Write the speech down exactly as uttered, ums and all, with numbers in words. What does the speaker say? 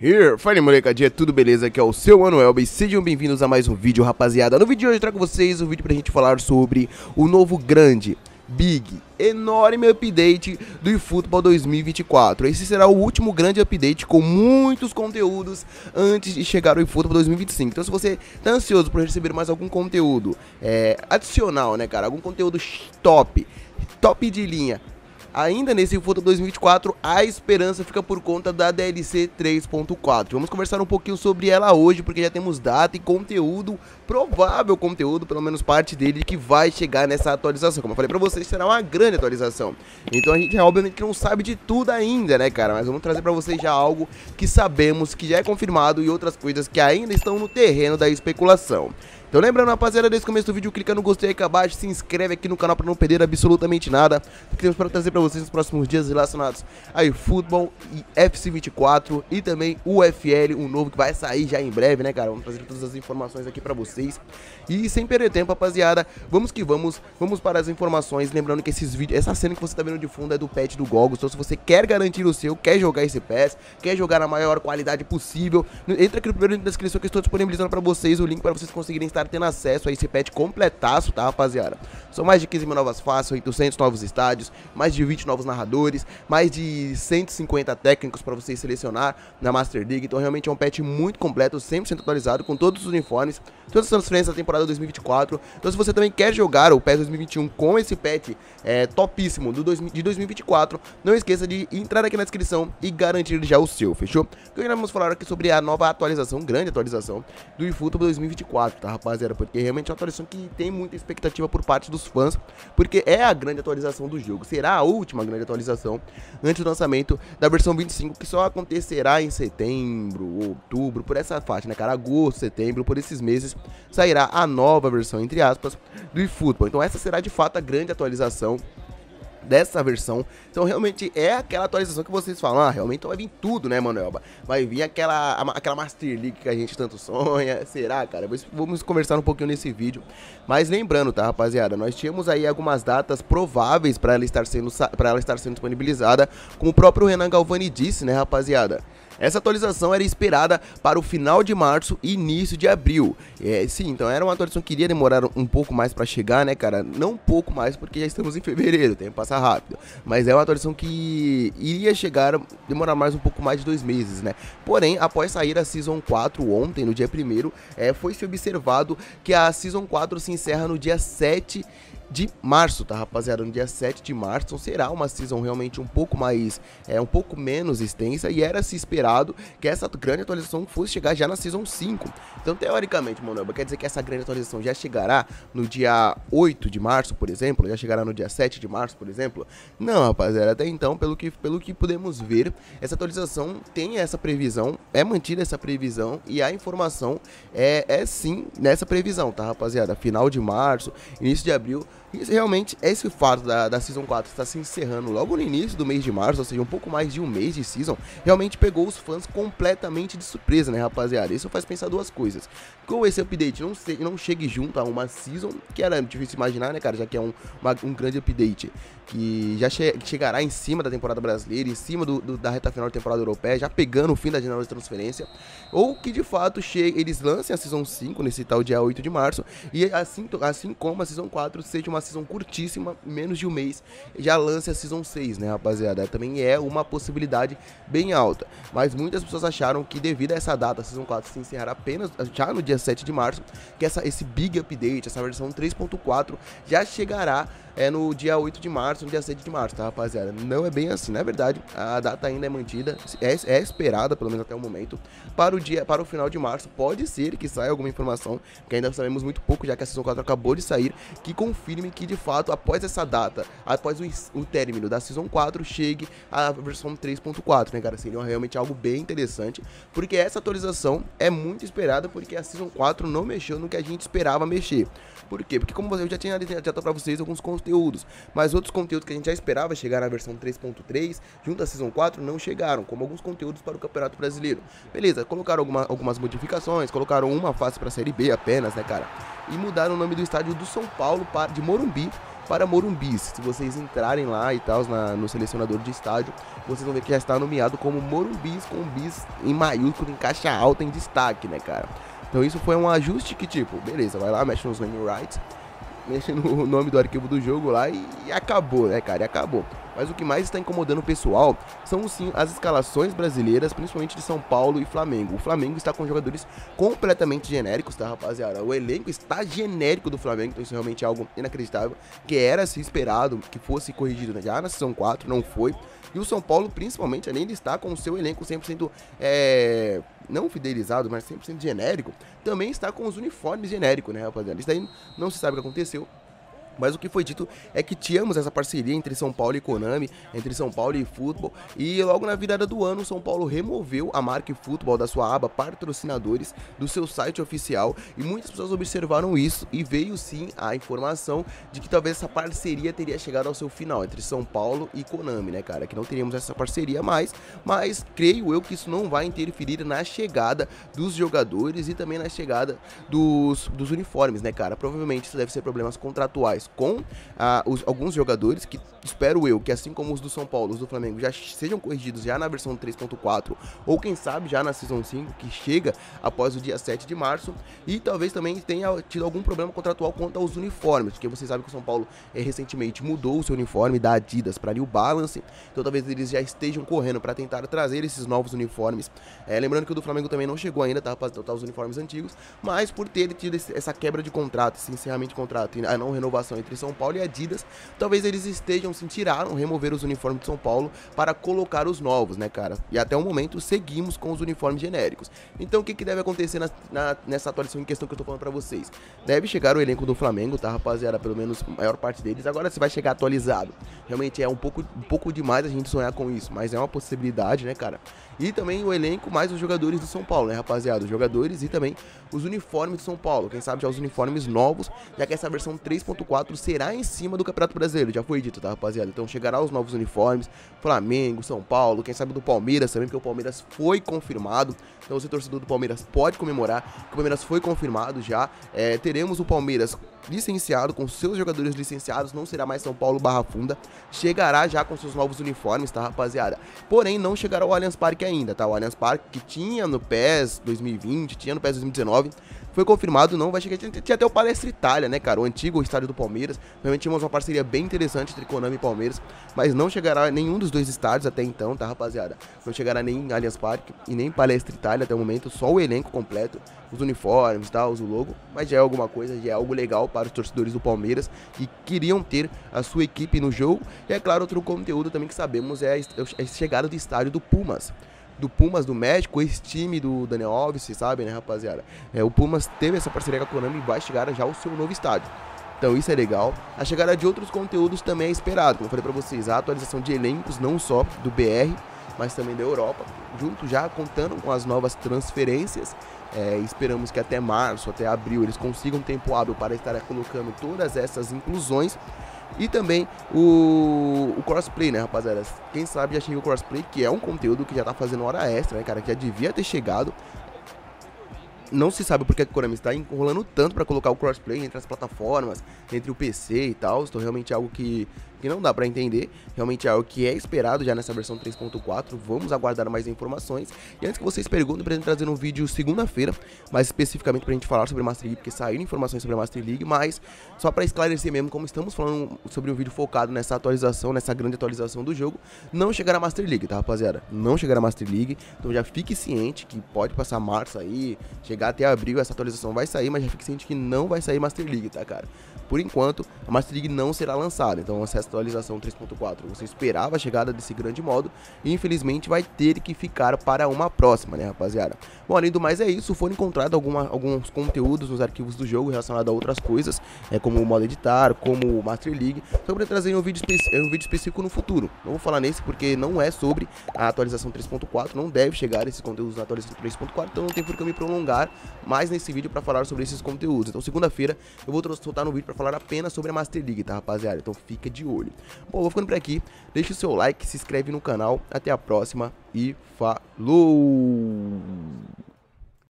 Here, fala molecadinha, tudo beleza? Aqui é o seu Manuel e sejam bem-vindos a mais um vídeo, rapaziada. No vídeo de hoje eu trago vocês um vídeo pra gente falar sobre o novo grande, big, enorme update do eFootball dois mil e vinte e quatro. Esse será o último grande update com muitos conteúdos antes de chegar ao eFootball dois mil e vinte e cinco. Então se você tá ansioso por receber mais algum conteúdo é, adicional, né cara, algum conteúdo top, top de linha, ainda nesse eFootball dois mil e vinte e quatro, a esperança fica por conta da D L C três ponto quatro. Vamos conversar um pouquinho sobre ela hoje, porque já temos data e conteúdo, provável conteúdo, pelo menos parte dele, que vai chegar nessa atualização. Como eu falei pra vocês, será uma grande atualização. Então a gente obviamente que não sabe de tudo ainda, né, cara? Mas vamos trazer pra vocês já algo que sabemos, que já é confirmado, e outras coisas que ainda estão no terreno da especulação. Então lembrando, rapaziada, desde o começo do vídeo, clica no gostei aqui abaixo, se inscreve aqui no canal para não perder absolutamente nada que temos para trazer para vocês nos próximos dias relacionados a eFootball e F C vinte e quatro e também o U F L, um novo que vai sair já em breve, né, cara? Vamos trazer todas as informações aqui para vocês. E sem perder tempo, rapaziada, vamos que vamos, vamos para as informações. Lembrando que esses vídeos, essa cena que você tá vendo de fundo é do patch do Goggles. Então se você quer garantir o seu, quer jogar esse pass, quer jogar na maior qualidade possível, entra aqui no primeiro link da descrição que eu estou disponibilizando para vocês o link para vocês conseguirem estar tendo acesso a esse patch completaço, tá, rapaziada? São mais de quinze mil novas faces, oitocentos novos estádios, mais de vinte novos narradores, mais de cento e cinquenta técnicos para vocês selecionar na Master League. Então realmente é um patch muito completo, cem por cento atualizado, com todos os uniformes, todas as transferências da temporada dois mil e vinte e quatro. Então se você também quer jogar o PES dois mil e vinte e um com esse patch é, topíssimo do dois, de dois mil e vinte e quatro, não esqueça de entrar aqui na descrição e garantir já o seu, fechou? Então ainda vamos falar aqui sobre a nova atualização, grande atualização do eFootball dois mil e vinte e quatro, tá, rapaziada? Porque realmente é uma atualização que tem muita expectativa por parte dos fãs, porque é a grande atualização do jogo, será a última grande atualização antes do lançamento da versão vinte e cinco, que só acontecerá em setembro, outubro, por essa faixa, né, cara, agosto, setembro, por esses meses sairá a nova versão, entre aspas, do eFootball. Então essa será de fato a grande atualização dessa versão. Então realmente é aquela atualização que vocês falam, ah, realmente vai vir tudo, né, Manuelba? Vai vir aquela, aquela Master League que a gente tanto sonha, será, cara? Vamos conversar um pouquinho nesse vídeo. Mas lembrando, tá, rapaziada, nós tínhamos aí algumas datas prováveis para ela estar sendo, para ela estar sendo disponibilizada, como o próprio Renan Galvani disse, né, rapaziada? Essa atualização era esperada para o final de março e início de abril. É, sim, então era uma atualização que iria demorar um pouco mais para chegar, né, cara? Não um pouco mais, porque já estamos em fevereiro, o tempo passa rápido. Mas é uma atualização que iria chegar, demorar mais um pouco mais de dois meses, né? Porém, após sair a Season quatro ontem, no dia primeiro, é, foi-se observado que a Season quatro se encerra no dia sete de março, tá, rapaziada? No dia sete de março, então será uma season realmente um pouco mais, é, um pouco menos extensa, e era se esperado que essa grande atualização fosse chegar já na season cinco. Então, teoricamente, mano, quer dizer que essa grande atualização já chegará no dia oito de março, por exemplo, já chegará no dia sete de março, por exemplo? Não, rapaziada, até então, pelo que, pelo que podemos ver, essa atualização tem essa previsão, é mantida essa previsão, e a informação é, é sim nessa previsão, tá, rapaziada? Final de março, início de abril. E realmente esse fato da, da Season quatro estar se encerrando logo no início do mês de março, ou seja, um pouco mais de um mês de Season, realmente pegou os fãs completamente de surpresa, né, rapaziada? Isso faz pensar duas coisas. Com esse update não, se, não chegue junto a uma Season, que era difícil imaginar, né, cara, já que é um, uma, um grande update que já che chegará em cima da temporada brasileira, em cima do, do, da reta final da temporada europeia, já pegando o fim da janela de transferência, ou que de fato chegue, eles lancem a Season cinco nesse tal dia oito de março, e assim, assim como a Season quatro seja uma season curtíssima, menos de um mês, já lance a Season seis, né, rapaziada? Também é uma possibilidade bem alta, mas muitas pessoas acharam que devido a essa data, a Season quatro se encerrará apenas já no dia sete de março, que essa, esse big update, essa versão três ponto quatro já chegará é no dia oito de março, no dia sete de março, tá, rapaziada? Não é bem assim, na verdade, a data ainda é mantida, é, é esperada, pelo menos até o momento, para o dia, para o final de março. Pode ser que saia alguma informação, que ainda sabemos muito pouco, já que a Season quatro acabou de sair, que confirme que de fato, após essa data, após o, o término da Season quatro, chegue a versão três ponto quatro, né, cara? Seria realmente algo bem interessante, porque essa atualização é muito esperada, porque a Season quatro não mexeu no que a gente esperava mexer. Por quê? Porque como eu já tinha adiantado pra vocês alguns conteúdos, mas outros conteúdos que a gente já esperava chegar na versão três ponto três, junto à Season quatro, não chegaram, como alguns conteúdos para o Campeonato Brasileiro. Beleza, colocaram alguma, algumas modificações, colocaram uma face pra Série B apenas, né, cara? E mudaram o nome do estádio do São Paulo para, de Morumbi para Morumbi. Se vocês entrarem lá e tal, no selecionador de estádio, vocês vão ver que já está nomeado como Morumbi, com bis em maiúsculo, em caixa alta, em destaque, né, cara? Então isso foi um ajuste que, tipo, beleza, vai lá, mexe nos naming rights, mexe no nome do arquivo do jogo lá e, e acabou, né, cara? E acabou. Mas o que mais está incomodando o pessoal são sim as escalações brasileiras, principalmente de São Paulo e Flamengo. O Flamengo está com jogadores completamente genéricos, tá, rapaziada? O elenco está genérico do Flamengo, então isso realmente é algo inacreditável, que era se esperado que fosse corrigido, né? Já na season quatro, não foi. E o São Paulo, principalmente, além de estar com o seu elenco cem por cento, é, não fidelizado, mas cem por cento genérico, também está com os uniformes genéricos, né, rapaziada? Isso daí não se sabe o que aconteceu. Mas o que foi dito é que tínhamos essa parceria entre São Paulo e Konami, entre São Paulo e Futebol, e logo na virada do ano, São Paulo removeu a marca Futebol da sua aba patrocinadores do seu site oficial, e muitas pessoas observaram isso, e veio sim a informação de que talvez essa parceria teria chegado ao seu final, entre São Paulo e Konami, né, cara, que não teríamos essa parceria mais, mas creio eu que isso não vai interferir na chegada dos jogadores e também na chegada dos, dos uniformes, né, cara, provavelmente isso deve ser problemas contratuais com ah, os, alguns jogadores que espero eu que, assim como os do São Paulo, os do Flamengo, já sejam corrigidos já na versão três ponto quatro ou quem sabe já na Season cinco, que chega após o dia sete de março, e talvez também tenha tido algum problema contratual quanto aos uniformes, porque vocês sabem que o São Paulo é, recentemente mudou o seu uniforme da Adidas para New Balance, então talvez eles já estejam correndo para tentar trazer esses novos uniformes, é, lembrando que o do Flamengo também não chegou ainda, tá, para adotar os uniformes antigos, mas por ter tido esse, essa quebra de contrato, esse encerramento de contrato e a não renovação entre São Paulo e Adidas, talvez eles estejam se tiraram, remover os uniformes de São Paulo para colocar os novos, né, cara? E até o momento seguimos com os uniformes genéricos. Então o que, que deve acontecer na, na, nessa atualização em questão que eu tô falando pra vocês? Deve chegar o elenco do Flamengo, tá, rapaziada? Pelo menos a maior parte deles. Agora se vai chegar atualizado. Realmente é um pouco, um pouco demais a gente sonhar com isso, mas é uma possibilidade, né, cara? E também o elenco mais os jogadores do São Paulo, né, rapaziada? Os jogadores e também os uniformes de São Paulo. Quem sabe já os uniformes novos, já que essa versão três ponto quatro será em cima do Campeonato Brasileiro. Já foi dito, tá, rapaziada? Então chegará os novos uniformes, Flamengo, São Paulo, quem sabe do Palmeiras também, porque o Palmeiras foi confirmado. Então você, torcedor do Palmeiras, pode comemorar que o Palmeiras foi confirmado já. É, teremos o Palmeiras licenciado, com seus jogadores licenciados, não será mais São Paulo Barra Funda, chegará já com seus novos uniformes, tá, rapaziada? Porém, não chegará ao Allianz Parque ainda, tá? O Allianz Parque que tinha no PES dois mil e vinte, tinha no PES dois mil e dezenove, foi confirmado, não vai chegar. Tinha, tinha até o Palestra Itália, né, cara? O antigo estádio do Palmeiras. Realmente tínhamos uma parceria bem interessante entre Konami e Palmeiras, mas não chegará nenhum dos dois estádios até então, tá, rapaziada? Não chegará nem Allianz Parque e nem Palestra Itália até o momento, só o elenco completo, os uniformes, tal, o logo, mas já é alguma coisa, já é algo legal para os torcedores do Palmeiras que queriam ter a sua equipe no jogo. E é claro, outro conteúdo também que sabemos é a chegada do estádio do Pumas. Do Pumas do México, esse time do Daniel Alves, vocês sabem, né, rapaziada? É, o Pumas teve essa parceria com a Konami e vai chegar já ao seu novo estádio. Então isso é legal. A chegada de outros conteúdos também é esperado. Como eu falei pra vocês, a atualização de elencos, não só do B R, mas também da Europa, junto já contando com as novas transferências. É, esperamos que até março, até abril, eles consigam tempo hábil para estar colocando todas essas inclusões. E também o, o crossplay, né, rapaziada? Quem sabe já chega o crossplay, que é um conteúdo que já tá fazendo hora extra, né, cara? Que já devia ter chegado. Não se sabe porque a Konami está enrolando tanto para colocar o crossplay entre as plataformas, entre o P C e tal. Então realmente é algo que, que não dá para entender. Realmente é algo que é esperado já nessa versão três ponto quatro. Vamos aguardar mais informações. E antes que vocês perguntem, eu pretendo trazer um vídeo segunda-feira, mais especificamente pra gente falar sobre a Master League, porque saíram informações sobre a Master League, mas só para esclarecer mesmo, como estamos falando sobre um vídeo focado nessa atualização, nessa grande atualização do jogo, não chegará a Master League, tá, rapaziada? Não chegará a Master League, então já fique ciente que pode passar março aí, chegar até abril, essa atualização vai sair, mas já fique ciente que não vai sair Master League, tá, cara? Por enquanto, a Master League não será lançada, então essa atualização três ponto quatro, você esperava a chegada desse grande modo, e infelizmente vai ter que ficar para uma próxima, né, rapaziada? Bom, além do mais é isso, foram encontrados alguma, alguns conteúdos nos arquivos do jogo relacionados a outras coisas, é, como o modo editar, como o Master League, sobre trazer um vídeo, um vídeo específico no futuro. Não vou falar nesse porque não é sobre a atualização três ponto quatro, não deve chegar esses conteúdos na atualização três ponto quatro, então não tem por que eu me prolongar mais nesse vídeo para falar sobre esses conteúdos. Então segunda-feira eu vou soltar um vídeo para falar apenas sobre a Master League, tá, rapaziada? Então fica de olho. Bom, vou ficando por aqui, deixa o seu like, se inscreve no canal, até a próxima e falou!